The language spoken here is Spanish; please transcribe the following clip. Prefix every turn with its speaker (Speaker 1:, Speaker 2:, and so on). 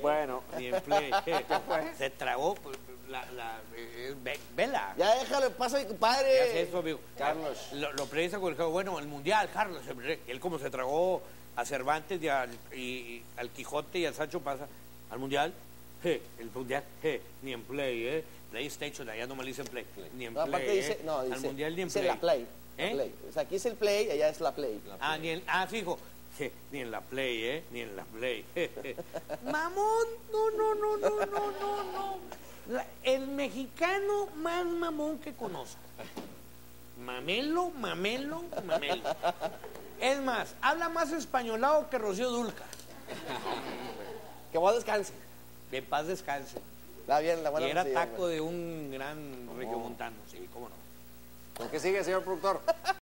Speaker 1: Bueno.
Speaker 2: Ni en play. Se tragó vela.
Speaker 3: Ya déjalo, pasa mi
Speaker 2: ¿Qué hace
Speaker 3: compadre.
Speaker 2: eso, amigo?
Speaker 1: Carlos.
Speaker 2: Lo predice con el juego. Bueno, el Mundial, Carlos. Él como se tragó a Cervantes y al Quijote y al Sancho Panza, al Mundial. El Mundial, ni en play, PlayStation, allá no me dicen play. Ni en
Speaker 3: No,
Speaker 2: play.
Speaker 3: aparte dice, no,
Speaker 2: Al
Speaker 3: dice,
Speaker 2: Mundial ni en
Speaker 3: dice
Speaker 2: play.
Speaker 3: la play. La
Speaker 2: ¿Eh?
Speaker 3: play. O sea, aquí es el play, allá es la play.
Speaker 2: Fijo. Ni en la play, ni en la play. Mamón, no. El mexicano más mamón que conozco. Mamelo. Es más, habla más españolado que Rocío Dúrcal.
Speaker 3: Que vos descanse.
Speaker 2: De paz descanse.
Speaker 3: La bien, la buena
Speaker 2: Y era
Speaker 3: música,
Speaker 2: taco de un gran regiomontano, sí, cómo no.
Speaker 1: ¿Con qué sigue, señor productor?